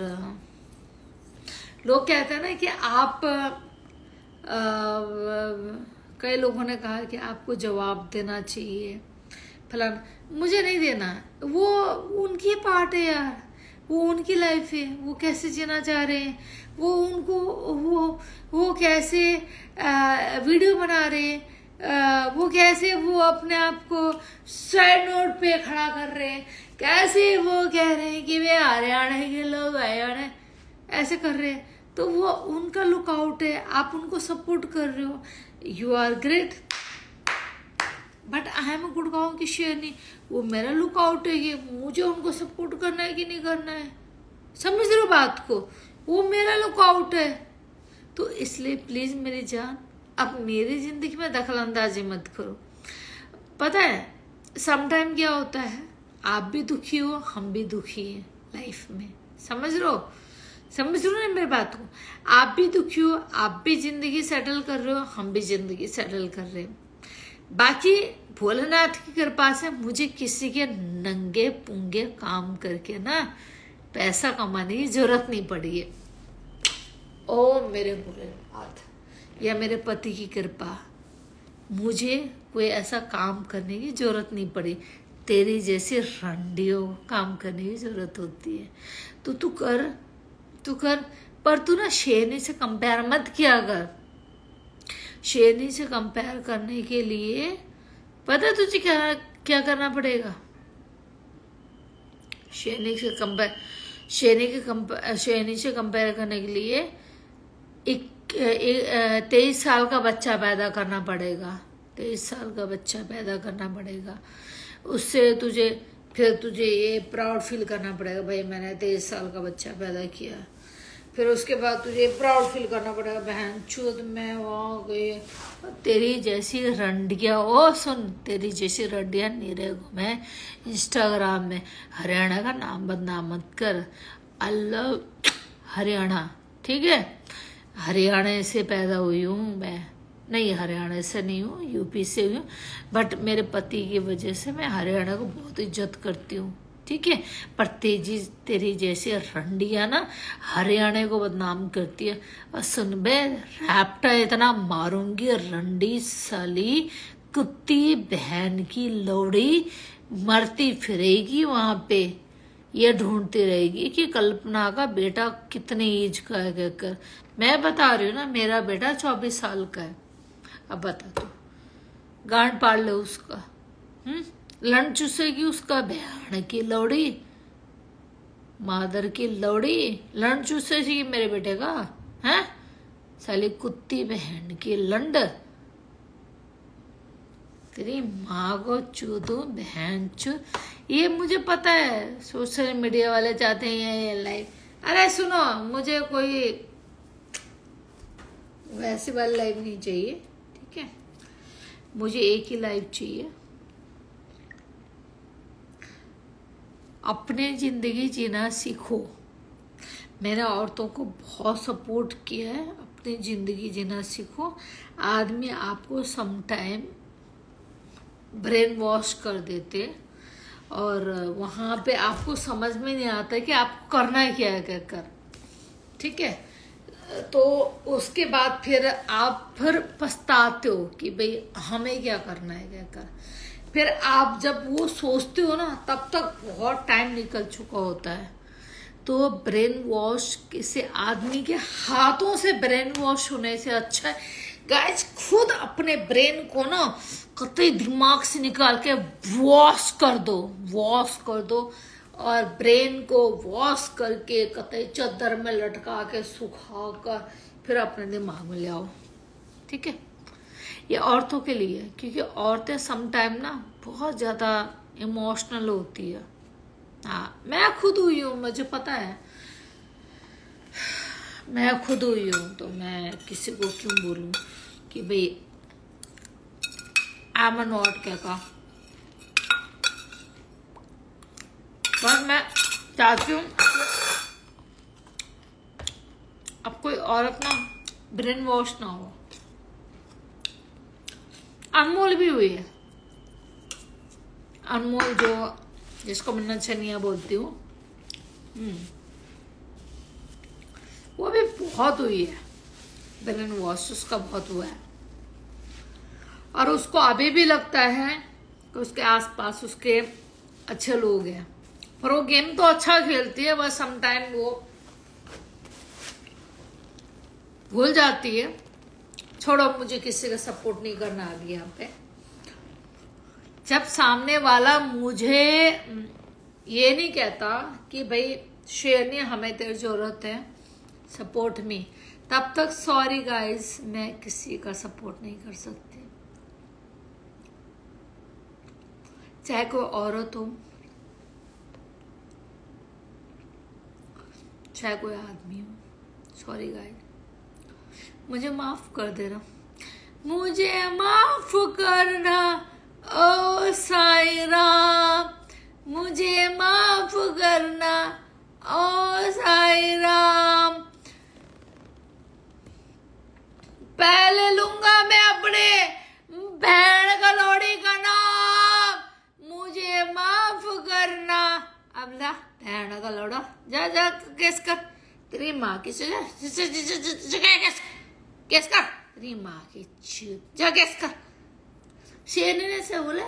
लोग कहते हैं ना कि आप आ, कई लोगों ने कहा कि आपको जवाब देना चाहिए फलाना, मुझे नहीं देना, वो उनकी पार्ट है यार, वो उनकी लाइफ है, वो कैसे जीना चाह रहे हैं, वो उनको वो वो कैसे आ, वीडियो बना रहे हैं, आ, वो कैसे वो अपने आप को साइड नोट पे खड़ा कर रहे हैं, कैसे वो कह रहे हैं कि वे हरियाणा के लोग हरियाणा ऐसे कर रहे हैं, तो वो उनका लुकआउट है, आप उनको सपोर्ट कर रहे हो, you are great. But I am a Gurgaon की शेरनी, वो मेरा लुकआउट है, ये मुझे उनको सपोर्ट करना है कि नहीं करना है, समझ रहे हो बात को, वो मेरा लुकआउट है। तो इसलिए प्लीज मेरी जान, अब मेरी जिंदगी में दखल अंदाजी मत करो। पता है समटाइम क्या होता है, आप भी दुखी हो, हम भी दुखी हैं लाइफ में, समझ लो समझ लो ना मेरी बात को। आप भी दुखी हो, आप भी जिंदगी सेटल कर रहे हो, हम भी जिंदगी सेटल कर रहे हैं। बाकी भोलेनाथ की कृपा से मुझे किसी के नंगे पुंगे काम करके ना पैसा कमाने की जरूरत नहीं पड़ी है। ओ मेरे भोलेनाथ, या मेरे पति की कृपा, मुझे कोई ऐसा काम करने की जरूरत नहीं पड़ी। तेरी जैसी रंडियों काम करने की जरूरत होती है, तो तू कर तू कर पर तू ना शेरनी से कंपेयर मत किया कर। शेरनी से कंपेयर करने के लिए पता है तुझे क्या क्या करना पड़ेगा? शेरनी से कंपेयर शेरनी के कंपेयर शेरनी से कंपेयर करने के लिए एक तेईस साल का बच्चा पैदा करना पड़ेगा। तेईस साल का बच्चा पैदा करना पड़ेगा। उससे तुझे फिर तुझे ये प्राउड फील करना पड़ेगा, भाई मैंने तेईस साल का बच्चा पैदा किया। फिर उसके बाद तुझे प्राउड फील करना पड़ेगा, बहन चूत मैं वहाँ गई। तेरी जैसी रंडिया, ओ सुन, तेरी जैसी रंडिया नीरे घूमे इंस्टाग्राम में। हरियाणा का नाम बदनाम मत कर। अल्लाह हरियाणा, ठीक है, हरियाणा से पैदा हुई हूँ मैं, नहीं हरियाणा से नहीं हूँ, यूपी से हूँ, बट मेरे पति की वजह से मैं हरियाणा को बहुत इज्जत करती हूँ, ठीक है। पर तेजी तेरी जैसे रंडिया ना हरियाणा को बदनाम करती है। और सुन बे, रैप्टा इतना मारूंगी, रंडी साली कुत्ती बहन की लौड़ी मरती फिरेगी वहां पे, ये ढूंढती रहेगी कि कल्पना का बेटा कितने एज का है कहकर। मैं बता रही हूँ ना, मेरा बेटा चौबीस साल का है। अब बता तू, गांड पाड़ ले उसका, हम्म लंड चूसेगी उसका बहन की लौड़ी, मादर की लौड़ी, लंड चूसेगी मेरे बेटे का, हैं साली कुत्ती बहन की लंड। तेरी माँ को चूदू बहन चू। ये मुझे पता है सोशल मीडिया वाले चाहते हैं ये लाइफ। अरे सुनो, मुझे कोई वैसे वाली लाइफ नहीं चाहिए, ठीक है। मुझे एक ही लाइफ चाहिए, अपने जिंदगी जीना सीखो। मैंने औरतों को बहुत सपोर्ट किया है, अपनी जिंदगी जीना सीखो। आदमी आपको समटाइम ब्रेन वॉश कर देते और वहाँ पे आपको समझ में नहीं आता कि आपको करना क्या है कहकर, ठीक है। तो उसके बाद फिर आप फिर पछताते हो कि भाई हमें क्या करना है कहकर। फिर आप जब वो सोचते हो ना, तब तक बहुत टाइम निकल चुका होता है। तो ब्रेन वॉश किसी आदमी के हाथों से ब्रेन वॉश होने से अच्छा है गाइस, खुद अपने ब्रेन को ना कतई दिमाग से निकाल के वॉश कर दो, वॉश कर दो। और ब्रेन को वॉश करके कतई चादर में लटका के सुखा कर फिर अपने दिमाग में ले आओ, ठीक है। ये औरतों के लिए, क्योंकि औरतें समटाइम ना बहुत ज्यादा इमोशनल होती है। हाँ, मैं खुद हुई हूँ, मुझे पता है, मैं खुद हुई हूँ, तो मैं किसी को क्यों बोलूं कि भाई आई एम नॉट क्या कहा। पर मैं चाहती हूँ अब कोई औरत ना ब्रेन वॉश ना हो। अनमोल भी हुई है, अनमोल जो जिसको मैं नचनिया बोलती हूँ, वो भी बहुत हुई है, ब्रेन वॉश उसका बहुत हुआ है। और उसको अभी भी लगता है कि उसके आसपास उसके अच्छे लोग हैं, पर वो गेम तो अच्छा खेलती है, बस समटाइम वो भूल जाती है। छोड़ो, मुझे किसी का सपोर्ट नहीं करना अभी यहाँ पे। जब सामने वाला मुझे ये नहीं कहता कि भाई शेरनी हमें तेरी जरूरत है, सपोर्ट मी, तब तक सॉरी गाइस, मैं किसी का सपोर्ट नहीं कर सकती। चाहे कोई औरत हो, चाहे कोई आदमी हो, सॉरी गाइस, मुझे माफ कर देना, मुझे माफ करना, ओ साईं राम मुझे माफ करना, ओ साईं राम। पहले लूंगा मैं अपने बहन का लोड़ी का नाम, मुझे माफ करना। अब ला बहन का लोड़ा, जा जा केस कर तेरी माँ की, केस कर तेरी माँ की चूत, जा केस कर। शेरनी ने से बोला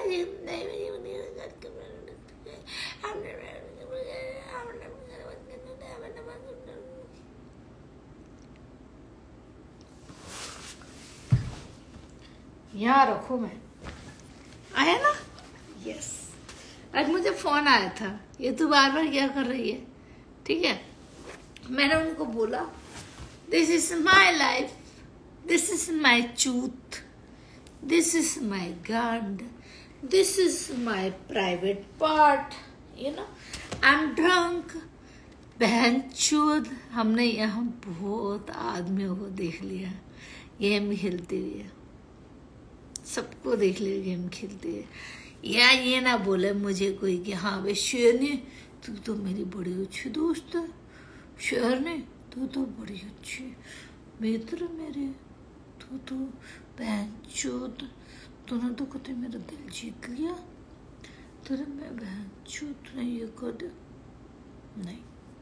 यहाँ रखो, मैं आया ना। यस, आज मुझे फोन आया था, ये तू बार बार क्या कर रही है, ठीक है। मैंने उनको बोला this is my life, this is my चूथ, दिस इज माई गांड, this is my private part, you know, I am drunk. बहन चूत, हमने यहाँ बहुत आदमियों को देख लिया गेम खेलते हुए, सबको देख लिया गेम खेलते हुए। या ये ना बोले मुझे कोई कि हाँ भाई शेरनी तू तो मेरी बड़ी अच्छी दोस्त है, शेरनी तू तो बड़ी अच्छी मित्र मेरे, तू तो बहन चूत, तूने तो कभी मेरा दिल जीत लिया, तेरे मैं बहन चूत ने ये कर दिया। नहीं,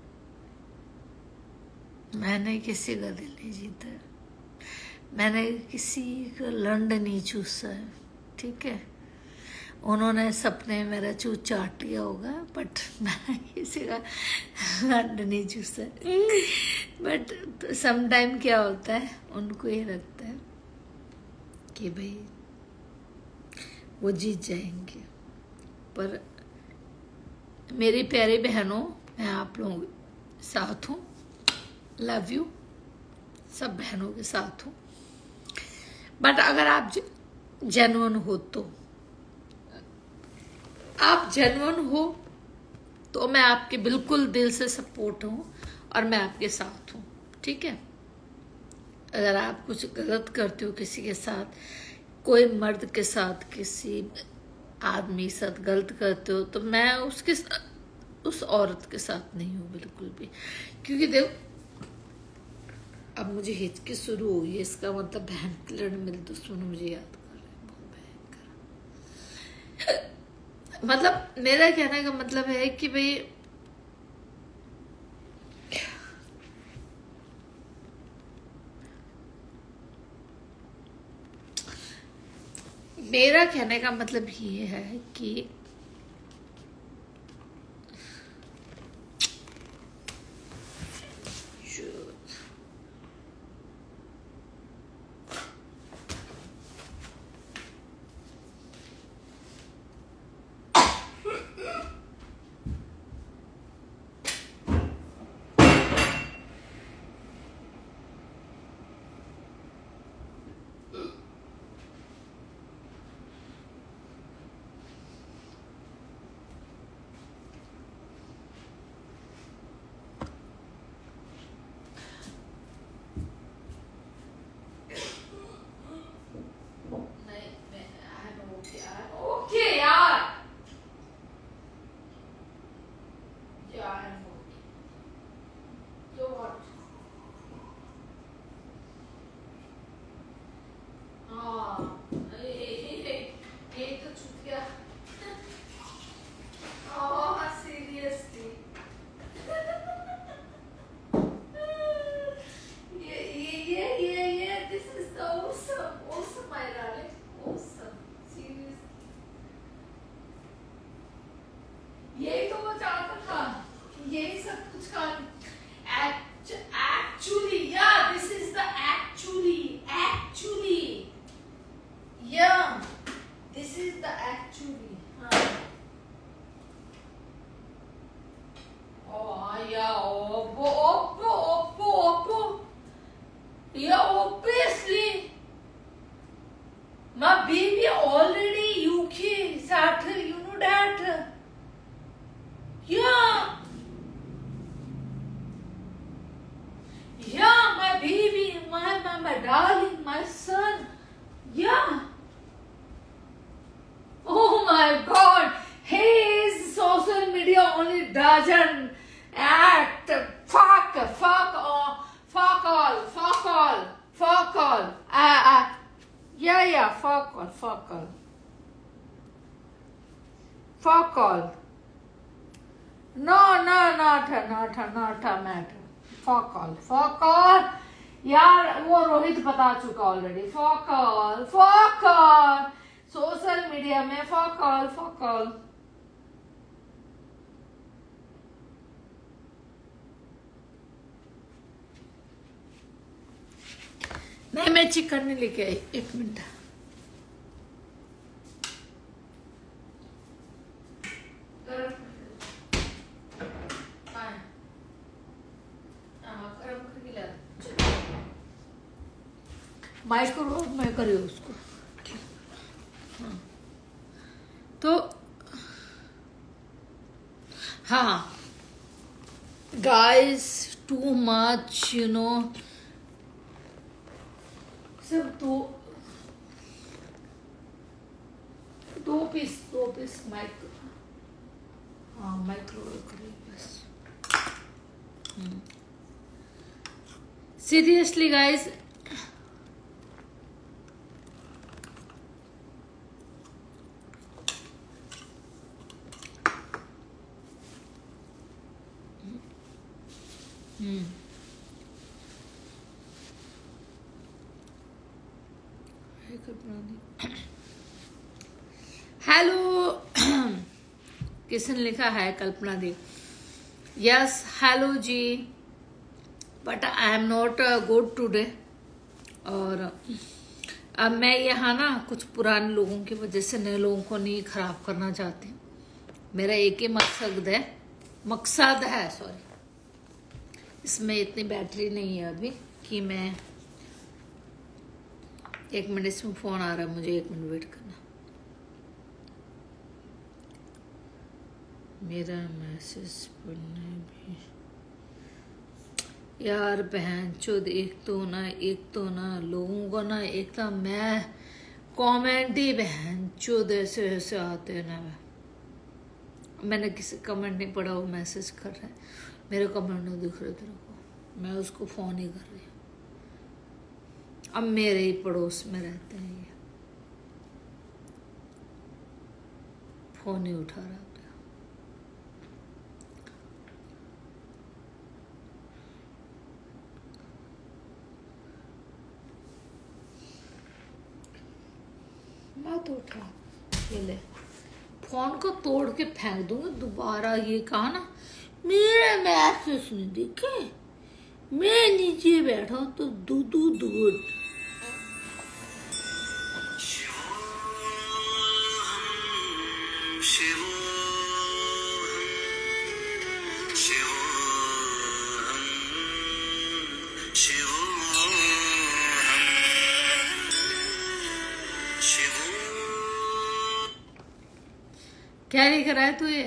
मैंने किसी का दिल नहीं जीता, मैंने किसी का लंड नहीं चूसा है, ठीक है। उन्होंने सपने मेरा चूत चाट लिया होगा, बट मैं किसी का लंड नहीं चूसा। बट समटाइम क्या होता है, उनको ये लगता है कि भाई वो जीत जाएंगे। पर मेरी प्यारी बहनों, मैं आप लोगों के साथ हूँ, लव यू, सब बहनों के साथ हूँ। बट अगर आप जेन्युइन हो तो आप जेन्युइन हो तो मैं आपके बिल्कुल दिल से सपोर्ट हूँ और मैं आपके साथ हूँ, ठीक है। अगर आप कुछ गलत करते हो किसी के साथ, कोई मर्द के साथ, किसी आदमी के साथ गलत करते हो, तो मैं उसके उस औरत के साथ नहीं हूँ बिल्कुल भी। क्योंकि देखो अब मुझे हिचकी शुरू हुई है, इसका मतलब बहन के लड़ मेरे दुश्मन मुझे याद कर रहे हैं, बहुत भयंकर। मतलब मेरा कहने का मतलब है कि भाई मेरा कहने का मतलब ये है कि call. Uh, uh, yeah, yeah, phone call, phone call. Phone call. No, no, not a, not a, not a matter. Phone call, phone call. यार वो रोहित बता चुका already. phone call, phone call. Social media में phone call, phone call. नहीं, मैं chicken नहीं लेके आई. एक मिनट. माइक्रोवेव में करियो उसको. हाँ. तो हाँ guys, too much you know. सब दो दो पीस दो पीस माइक्रो हाँ माइक्रोवेव करिए बस. Seriously guys, hmm hello. किसने लिखा है? कल्पना दी. यस हेलो जी, but I am not good today. और अब मैं यहाँ ना कुछ पुराने लोगों की वजह से नए लोगों को नहीं खराब करना चाहती. मेरा एक ही मकसद है मकसद है सॉरी. इसमें इतनी बैटरी नहीं है अभी कि मैं एक मिनट. इसमें फोन आ रहा है, मुझे एक मिनट वेट करना. मेरा मैसेज पढ़ने भी यार बहन चोद. एक तो ना एक तो ना लोगों को ना एक तो मैं कमेंट ही बहन चोद ऐसे ऐसे आते हैं ना. मैंने किसी कमेंट नहीं पढ़ा, वो मैसेज कर रहा है. मेरे कमेंट नहीं दिख रहे तेरे को, मैं उसको फोन ही कर रही हूँ. अब मेरे ही पड़ोस में रहते हैं ये, फोन ही उठा रहा था. मैं तो उठा ये ले. फोन को तोड़ के फेंक दूंगी दोबारा. ये कहा ना मेरे मैसेज नहीं दिखे, मैं नीचे बैठा हूं तो दूधू दूध. क्या लिख रहा है तू ये?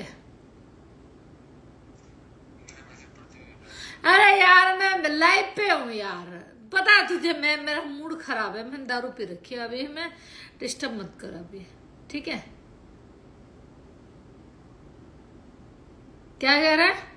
अरे यार मैं लाइव पे हूँ यार, पता तुझे. मैं मेरा मूड खराब है, मैंने दारू पी रखी है अभी. मैं डिस्टर्ब मत कर अभी, ठीक है? क्या कह रहा है?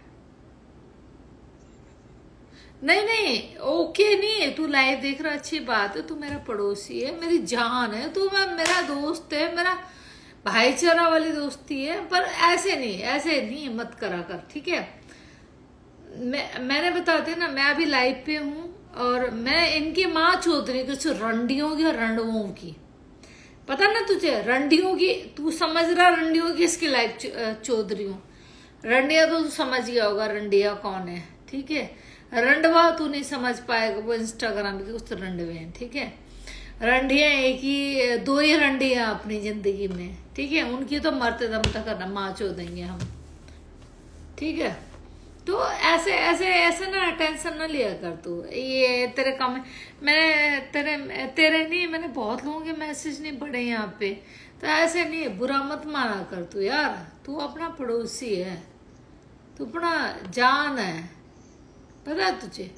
नहीं नहीं ओके नहीं है. तू लाइव देख रहा, अच्छी बात है. तू मेरा पड़ोसी है, मेरी जान है. तू मेरा दोस्त है, मेरा भाईचारा वाली दोस्ती है. पर ऐसे नहीं ऐसे नहीं मत करा कर, ठीक है? मैं मैंने बताते ना, मैं अभी लाइव पे हूँ और मैं इनकी माँ चौधरी कुछ रंडियों की और रंडवों की, पता ना तुझे? रंडियों की तू समझ रहा, रंडियों की इसकी लाइव चौधरी हूँ. रंडिया तो तू समझ गया होगा रंडिया कौन है, ठीक है? रंडवा तू नहीं समझ पाएगा, वो इंस्टाग्राम के कुछ रंडवे हैं, ठीक है? रंडिया एक ही दो ही रंडिया अपनी जिंदगी में, ठीक है? उनकी तो मरते दम तक करना माँ चो देंगे हम, ठीक है? तो ऐसे ऐसे ऐसे ना टेंशन ना लिया कर तू. ये तेरे काम मैं तेरे तेरे नहीं, मैंने बहुत लोगों के मैसेज नहीं पढ़े यहाँ पे. तो ऐसे नहीं बुरा मत माना कर तू यार. तू अपना पड़ोसी है, तू अपना जान है, पता है तुझे?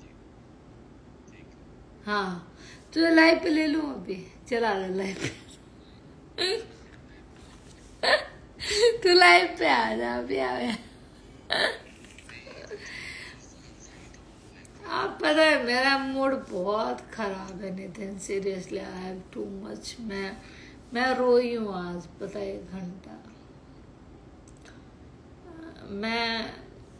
हाँ तुझे लाइव पे ले लूं अभी, चला ले लाइव पे. तू लाइव पे आ जा अभी. आ आप पता है मेरा मूड बहुत खराब है Nitin, seriously I have too much. मैं मैं रोई हूँ आज, पता है, एक घंटा। मैं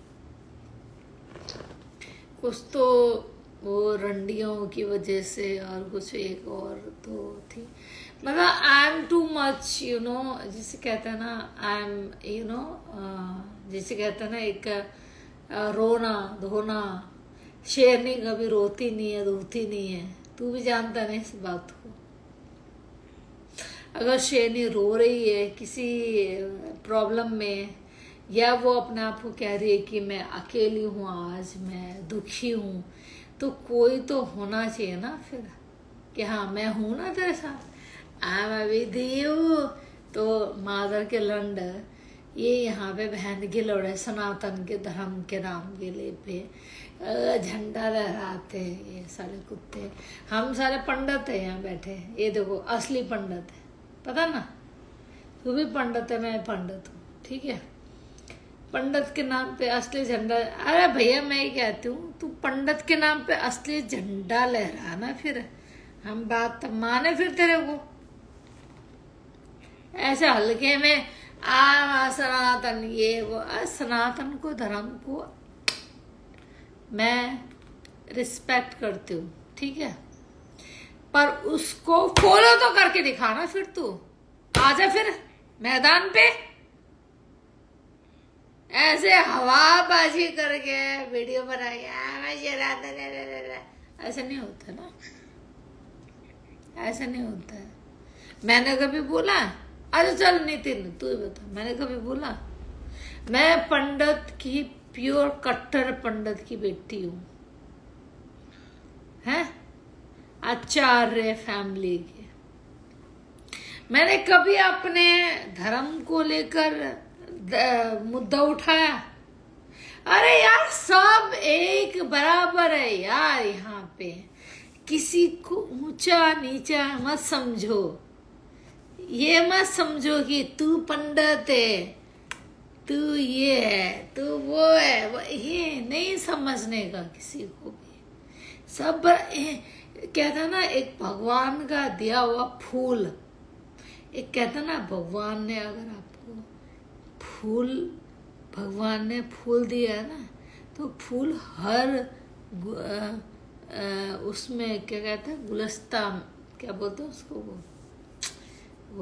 कुछ तो वो रंडियों की वजह से और कुछ एक और तो थी, मतलब I am too much, you know, जिसे कहते हैं ना, आई एम, यू नो, जिसे कहते हैं ना, एक uh, रोना धोना। शेरनी कभी रोती नहीं है, रोती नहीं है, तू भी जानता नहीं इस बात को। अगर शेरनी रो रही है किसी प्रॉब्लम में, या वो अपने आप को कह रही है कि मैं अकेली हूँ, आज मैं दुखी हूँ, तो कोई तो होना चाहिए ना फिर, कि हाँ मैं हूँ ना तेरे साथ, आई एम विद यू। तो मादर के लंड ये यहाँ पे बहन के लौड़े सनातन के धर्म के नाम के लिए पे झंडा लहराते हैं ये सारे कुत्ते। हम सारे पंडित है यहाँ बैठे, ये देखो असली पंडित है, पता ना, तू भी पंडित है, मैं पंडित हूँ, ठीक है। पंडित के नाम पे असली झंडा, अरे भैया मैं ही कहती हूँ, तू पंडित के नाम पे असली झंडा लहराना, फिर हम बात माने फिर तेरे को। ऐसे हल्के में आ सनातन ये वो, सनातन को, धर्म को मैं रिस्पेक्ट करती हूँ, ठीक है, पर उसको फॉलो तो करके दिखाना। फिर तू आजा फिर मैदान पे, ऐसे हवाबाजी करके वीडियो बनाई, ऐसा नहीं होता ना, ऐसा नहीं होता है। मैंने कभी बोला, अरे चल नितिन तू ही बता, मैंने कभी बोला? मैं पंडित की, प्योर कट्टर पंडित की बेटी हूँ, हैं, आचार्य फैमिली के। मैंने कभी अपने धर्म को लेकर मुद्दा उठाया? अरे यार सब एक बराबर है यार, यहाँ पे किसी को ऊंचा नीचा मत समझो। ये मत समझो कि तू पंडित है, तू ये है, तू वो है, वो ये नहीं समझने का किसी को भी। सब कहता ना, एक भगवान का दिया हुआ फूल, एक कहता ना, भगवान ने अगर आपको फूल, भगवान ने फूल दिया है ना, तो फूल हर आ, आ, उसमें क्या कहते हैं, गुलस्ता, क्या बोलते हैं उसको, वो वो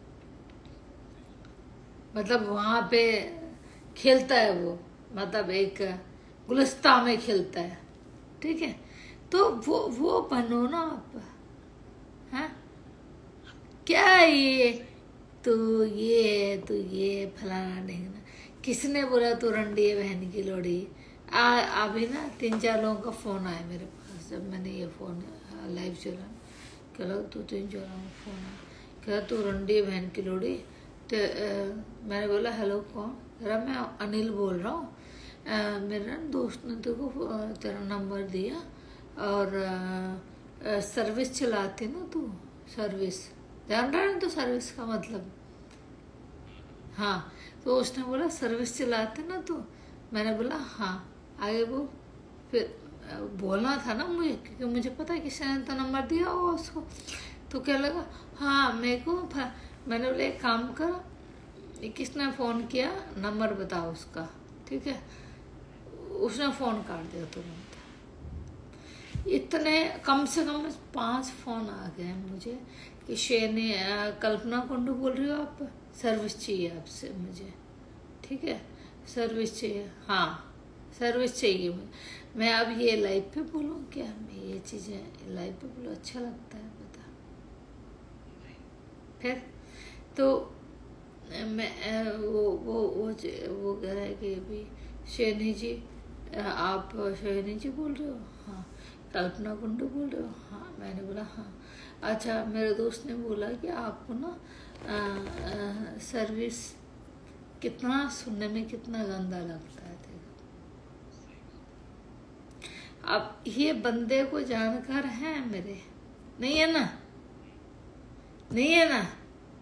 मतलब वहां पे खिलता है वो, मतलब एक गुलस्ता में खिलता है, ठीक है। तो वो वो बनो ना आप, हाँ, क्या ये तू ये तू ये फलाना ढेंगना, किसने बोला तू रंडी है बहन की लोड़ी? आ अभी ना तीन चार लोगों का फोन आया मेरे पास, जब मैंने ये फोन लाइव चला, कह तू तीन चार लोगों का फोन आया, कह तू रंडी बहन की लोड़ी। तो मैंने बोला हेलो कौन? जरा मैं अनिल बोल रहा हूँ, मेरा दोस्त ने तेरे को तेरा नंबर दिया, और आ, आ, सर्विस चलाती ना तू, सर्विस जान रहा है तो सर्विस का मतलब, हाँ। तो उसने बोला सर्विस चलाते ना तू? मैंने बोला हाँ, आगे वो फिर बोलना था ना मुझे, क्योंकि मुझे पता है किसी ने तो नंबर दिया होगा उसको। तो क्या लगा, हाँ मेरे को, मैंने बोला एक काम कर, किसने फ़ोन किया, नंबर बताओ उसका, ठीक है। उसने फ़ोन काट दिया तुरंत। इतने कम से कम पांच फ़ोन आ गए मुझे कि शेरनी, कल्पना कुंडू बोल रही हो आप, सर्विस चाहिए आपसे मुझे, ठीक है, सर्विस चाहिए, हाँ सर्विस चाहिए मुझे। मैं अब ये लाइव पे बोलूँ क्या? मैं ये चीज़ें लाइव पे बोलूँ, अच्छा लगता है पता? फिर तो मैं वो वो वो वो कह रहा है कि अभी शेरनी जी, आप शेरनी जी बोल रहे हो? हाँ। कल्पना कुंडू बोल रहे हो? हाँ। मैंने बोला हाँ। अच्छा, मेरे दोस्त ने बोला कि आपको ना आ, आ, सर्विस कितना सुनने में कितना गंदा लगता है, देखो। अब ये बंदे को जानकार है मेरे, नहीं है ना, नहीं है ना,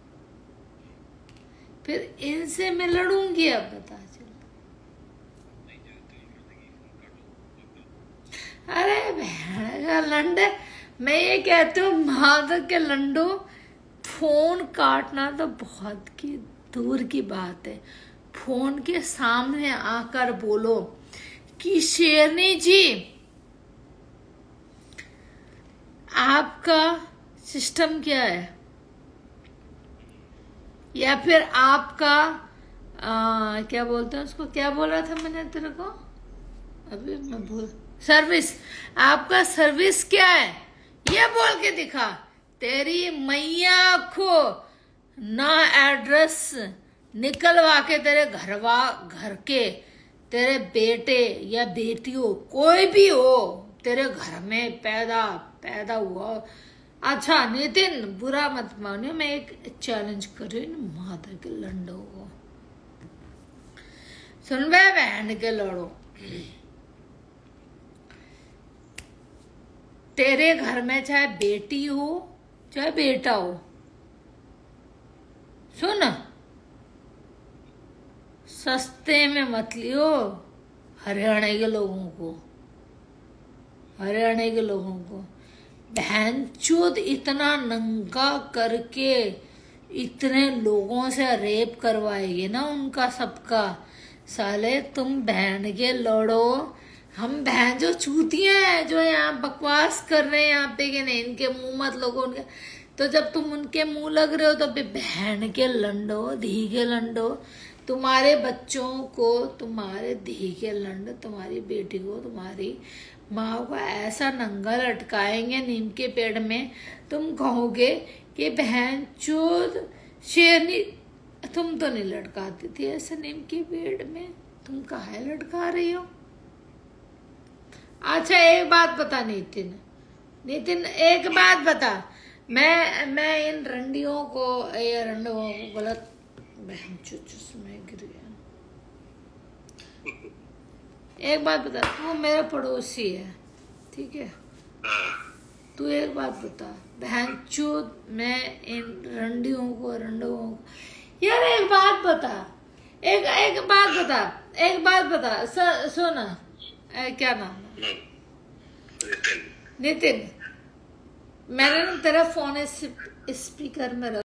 फिर इनसे मैं लड़ूंगी, अब बता चल। अरे बहन का लंडे, मैं ये कहती हूँ माधव के लंडो, फोन काटना तो बहुत की दूर की बात है, फोन के सामने आकर बोलो कि शेरनी जी आपका सिस्टम क्या है, या फिर आपका आ, क्या बोलते हैं उसको, क्या बोल रहा था मैंने तेरे को अभी मैं भूल, सर्विस, आपका सर्विस क्या है ये बोल के दिखा। तेरी मैया को ना एड्रेस निकलवा के तेरे घरवा घर के तेरे बेटे या बेटियों कोई भी हो तेरे घर में पैदा पैदा हुआ। अच्छा नितिन बुरा मत मानियो, मैं एक चैलेंज कर रही हूँ माधव के लंडो को, सुन बे बहन के लड़ो, तेरे घर में चाहे बेटी हो चाहे बेटा हो, सुन सस्ते में मत लियो हरियाणा के लोगों को, हरियाणा के लोगों को बहनचोद इतना नंगा करके इतने लोगों से रेप करवाएंगे ना उनका सबका। साले तुम बहन के लड़ो, हम बहन जो चूतियां हैं जो यहाँ बकवास कर रहे हैं यहाँ पे कि नहीं इनके मुंह मत लगो उनके, तो जब तुम उनके मुंह लग रहे हो तो बहन के लंडो धी के लंडो, तुम्हारे बच्चों को, तुम्हारे धी के लंड, तुम्हारी बेटी को, तुम्हारी माँ को ऐसा नंगा लटकाएंगे नीम के पेड़ में, तुम कहोगे कि बहन चोद शेरनी, तुम तो नहीं लटकाती थी ऐसे नीम के पेड़ में, तुम काहे लटका रही हो। अच्छा एक बात बता नितिन, नितिन एक बात बता, मैं मैं इन रंडियों को या रंडों को गलत बहन चुचुस में गिर गया। एक बात बता, तू मेरा पड़ोसी है ठीक है, तू एक बात बता बहन चूत, मैं इन रंडियों को रंडों को, यार एक बात बता, एक एक बात बता, एक बात बता, सुना क्या नाम है नितिन, मैंने तेरा फोन स्पीकर में रख